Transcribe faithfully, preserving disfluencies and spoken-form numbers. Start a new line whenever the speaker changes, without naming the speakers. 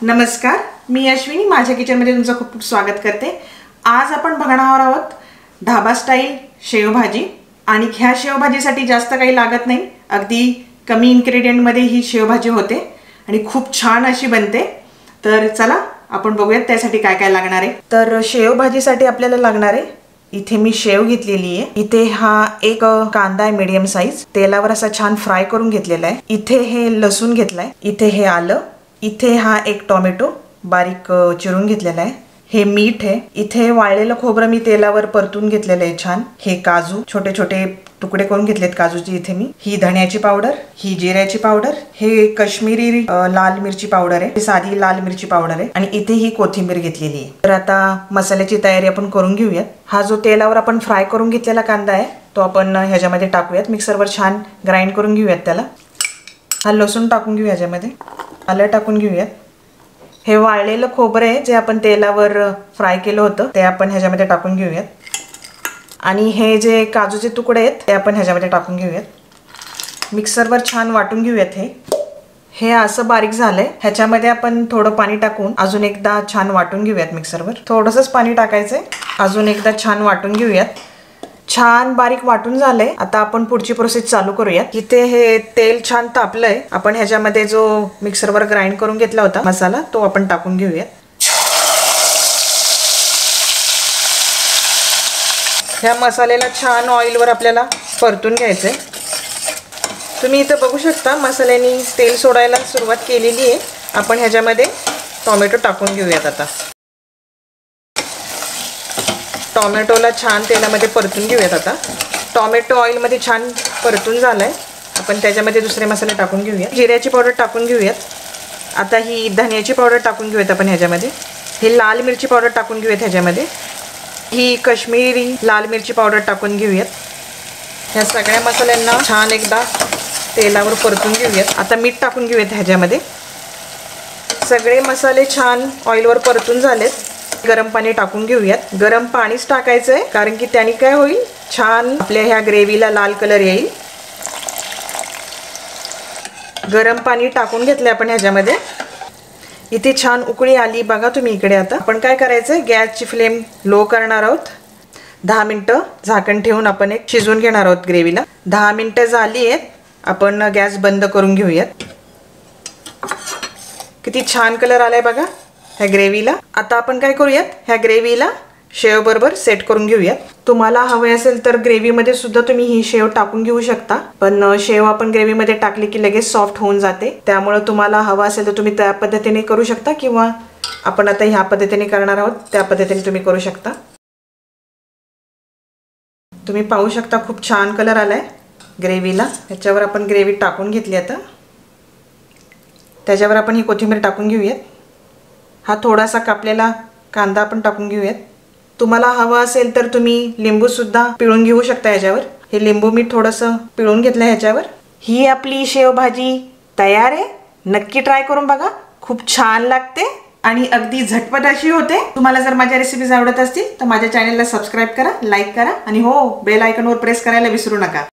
नमस्कार, मी अश्विनी माझ्या किचनमध्ये तुमचं खूप खूप स्वागत करते। आज आपण बघणार आहोत ढाबा स्टाईल शेवभाजी। आणि ह्या शेवभाजीसाठी जास्त काही लागत नाही, अगदी कमी इन्ग्रेडियंट मध्ये ही शेवभाजी होते आणि खूप छान अशी बनते। तर चला आपण बघूयात त्यासाठी काय काय लागणार आहे। तर शेवभाजीसाठी आपल्याला लागणार आहे, इथे मी शेव घेतलेली आहे। इथे हा एक कांदा आहे मीडियम साइज, तेलावर असा छान फ्राय करून घेतलेला आहे। इथे हे लसूण घेतलाय, इथे हे आलं, इथे हा एक टोमॅटो बारीक चिरून घेतलेला आहे, हे मीठ आहे, इथे वाळलेलं खोबरं मी तेलावर परतून घेतलेलं आहे छान, हे काजू छोटे छोटे तुकडे करून घेतलेत काजूची इथे मी, ही धण्याची पावडर, ही जिऱ्याची पावडर, हे काश्मीरी लाल मिरची पावडर आहे, साधी लाल मिरची पावडर आहे, आणि इथे ही कोथिंबीर घेतलेली आहे। तर आता मसाल्याची तयारी आपण करून घेऊयात। हा जो तेलावर आपण फ्राय करून घेतलेला कांदा आहे तो आपण ह्याच्यामध्ये टाकूयात, मिक्सरवर छान ग्राइंड करून घेऊयात त्याला। हा लसूण टाकून घेऊ ह्याच्यामध्ये, आलं टाकून घेऊयात, हे वाळलेलं खोबरं आहे जे आपण तेलावर फ्राय केलं होतं ते आपण ह्याच्यामध्ये टाकून घेऊयात, आणि हे जे काजूचे तुकडे आहेत ते आपण ह्याच्यामध्ये टाकून घेऊयात, मिक्सरवर छान वाटून घेऊयात। हे हे असं बारीक झालंय, ह्याच्यामध्ये आपण थोडं पाणी टाकून अजून एकदा छान वाटून घेऊयात मिक्सरवर, थोडंसंच पाणी टाकायचंय, अजून एकदा छान वाटून घेऊयात। छान बारीक वाटून झालंय, आता आपण पुढची प्रोसेस चालू करूयात। इथे हे तेल छान तापलंय, आपण ह्याच्यामध्ये जो मिक्सरवर ग्राइंड करून घेतला होता मसाला तो आपण टाकून घेऊयात। ह्या मसाल्याला छान ऑइलवर आपल्याला परतून घ्यायचंय। तुम्ही इथं बघू शकता मसाल्याने तेल सोडायला सुरुवात केलेली आहे। आपण ह्याच्यामध्ये टोमॅटो टाकून घेऊयात। आता टोमॅटोला छान तेलामध्ये परतून घेऊयात। आता टोमॅटो ऑइलमध्ये छान परतून झालाय, आपण त्याच्यामध्ये दुसरे मसाले टाकून घेऊयात, जिऱ्याची पावडर टाकून घेऊयात। आता ही धण्याची पावडर टाकून घेऊयात आपण ह्याच्यामध्ये, ही लाल मिरची पावडर टाकून घेऊयात ह्याच्यामध्ये, ही काश्मीरी लाल मिरची पावडर टाकून घेऊयात। ह्या सगळ्या मसाल्यांना छान एकदा तेलावर परतून घेऊयात। आता मीठ टाकून घेऊयात ह्याच्यामध्ये, सगळे मसाले छान ऑइलवर परतून झालेत, गरम पाणी टाकून घेऊयात। गरम पाणीच टाकायचंय कारण की त्याने काय होईल, छान आपल्या ह्या ग्रेव्हीला लाल कलर येईल। गरम पाणी टाकून घेतले आपण ह्याच्यामध्ये, इथे छान उकळी आली बघा तुम्ही इकडे। आता आपण काय करायचंय, गॅसची फ्लेम लो करणार आहोत, दहा मिनिटं झाकण ठेवून आपण एक शिजवून घेणार आहोत ग्रेव्हीला। दहा मिनिटं झाली आहेत, आपण गॅस बंद करून घेऊयात। किती छान कलर आलाय बघा ह्या ग्रेव्हीला। आता आपण काय करूयात, ह्या ग्रेव्हीला शेव बरोबर सेट करून घेऊयात। तुम्हाला हवे असेल तर ग्रेव्हीमध्ये सुद्धा तुम्ही ही शेव टाकून घेऊ शकता, पण शेव आपण ग्रेव्हीमध्ये टाकली की लगेच सॉफ्ट होऊन जाते, त्यामुळे तुम्हाला हवा असेल तर तुम्ही त्या पद्धतीने करू शकता, किंवा आपण आता ह्या पद्धतीने करणार आहोत त्या पद्धतीने तुम्ही करू शकता। तुम्ही पाहू शकता खूप छान कलर आलाय ग्रेव्हीला। ह्याच्यावर आपण ग्रेव्ही टाकून घेतली, आता त्याच्यावर आपण ही कोथिंबीर टाकून घेऊयात। हा थोडासा कापलेला कांदा आपण टाकून घेऊयात। तुम्हाला हवा असेल तर तुम्ही लिंबू सुद्धा पिळून घेऊ शकता ह्याच्यावर, हे लिंबू मी थोडंसं पिळून घेतलं ह्याच्यावर। ही आपली शेवभाजी तयार आहे, नक्की ट्राय करून बघा, खूप छान लागते आणि अगदी झटपट अशी होते। तुम्हाला जर माझ्या रेसिपीज आवडत असतील तर माझ्या चॅनलला सबस्क्राइब करा, लाईक करा, आणि हो बेल आयकॉनवर प्रेस करायला विसरू नका।